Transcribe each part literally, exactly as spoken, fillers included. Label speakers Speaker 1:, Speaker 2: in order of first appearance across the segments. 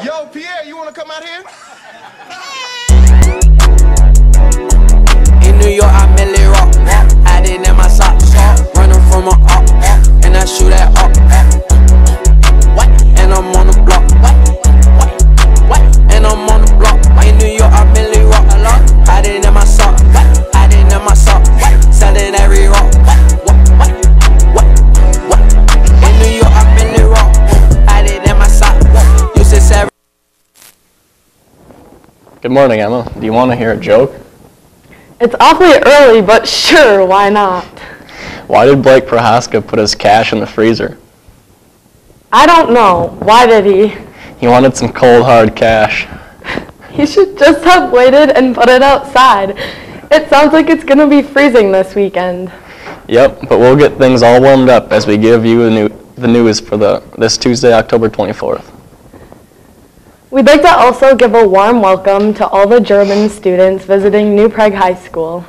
Speaker 1: Yo, Pierre, you wanna come out here?
Speaker 2: In New York, I merely rock. I did in my socks. Running from a up, and I shoot at up. What? And I'm on the block. What? What? What? And I'm on the block. In New York, I merely rock a lot. I did in my socks. I did in my socks. Selling every rock. What? What? What? What? In New York, I merely rock. I did in my socks. You said seven.
Speaker 3: Good morning, Emma. Do you want to hear a joke?
Speaker 4: It's awfully early, but sure, why not?
Speaker 3: Why did Blake Prohaska put his cash in the freezer?
Speaker 4: I don't know. Why did he?
Speaker 3: He wanted some cold, hard cash.
Speaker 4: He should just have waited and put it outside. It sounds like it's going to be freezing this weekend.
Speaker 3: Yep, but we'll get things all warmed up as we give you the, new, the news for the this Tuesday, October twenty-fourth.
Speaker 4: We'd like to also give a warm welcome to all the German students visiting New Prague High School.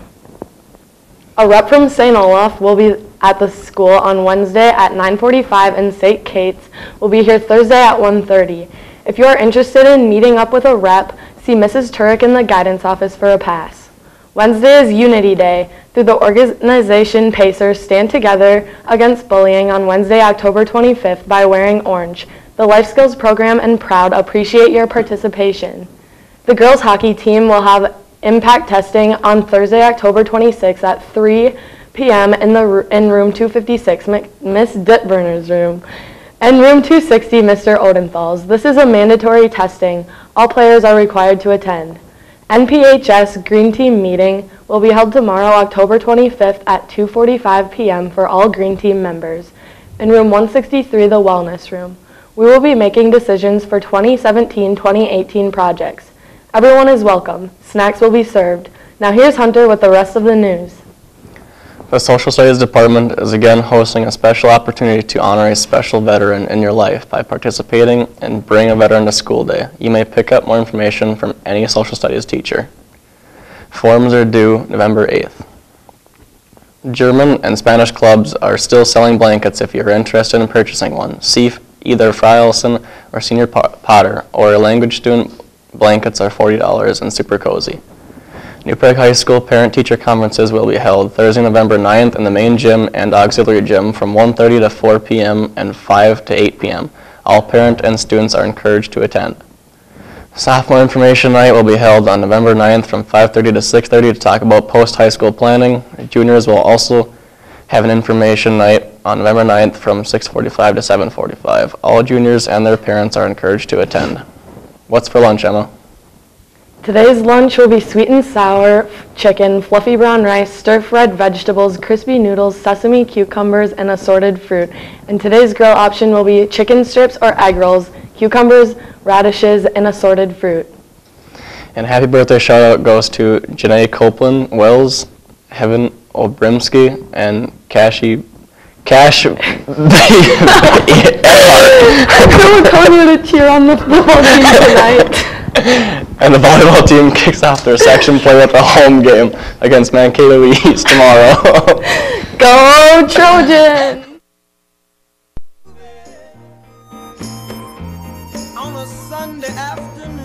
Speaker 4: A rep from Saint Olaf will be at the school on Wednesday at nine forty-five, and Saint Kate's will be here Thursday at one thirty. If you are interested in meeting up with a rep, see Missus Turek in the guidance office for a pass. Wednesday is Unity Day. Through the organization Pacers stand together against bullying on Wednesday, October twenty-fifth by wearing orange. The Life Skills Program and Proud appreciate your participation. The girls hockey team will have impact testing on Thursday, October twenty-sixth at three p m in the in room two fifty-six, Miss Dittberner's room, and room two sixty, Mister Odenthal's. This is a mandatory testing. All players are required to attend. N P H S Green Team meeting will be held tomorrow, October twenty-fifth at two forty-five p m for all Green Team members in room one sixty-three, the Wellness Room. We will be making decisions for twenty seventeen twenty eighteen projects. Everyone is welcome. Snacks will be served. Now here's Hunter with the rest of the news.
Speaker 3: The Social Studies Department is again hosting a special opportunity to honor a special veteran in your life by participating in Bring a Veteran to School Day. You may pick up more information from any Social Studies teacher. Forms are due November eighth. German and Spanish clubs are still selling blankets if you're interested in purchasing one. See either Fryelson or Senior Potter, or language student blankets are forty dollars and super cozy. New Prague High School parent-teacher conferences will be held Thursday, November ninth in the main gym and auxiliary gym from one thirty to four p m and five to eight p m All parent and students are encouraged to attend. Sophomore Information Night will be held on November ninth from five thirty to six thirty to talk about post-high school planning. Juniors will also have an information night on November ninth from six forty-five to seven forty-five. All juniors and their parents are encouraged to attend. What's for lunch, Emma?
Speaker 4: Today's lunch will be sweet and sour chicken, fluffy brown rice, stir-fried vegetables, crispy noodles, sesame cucumbers, and assorted fruit. And today's grill option will be chicken strips or egg rolls, cucumbers, radishes, and assorted fruit.
Speaker 3: And happy birthday shout out goes to Janae Copeland, Wells, Heaven Obrimsky, and Cashy Cash.
Speaker 4: Everyone coming here to cheer on the football team tonight.
Speaker 3: And the volleyball team kicks off their section play with a home game against Mankato East tomorrow.
Speaker 4: Go Trojans!
Speaker 2: On a Sunday afternoon.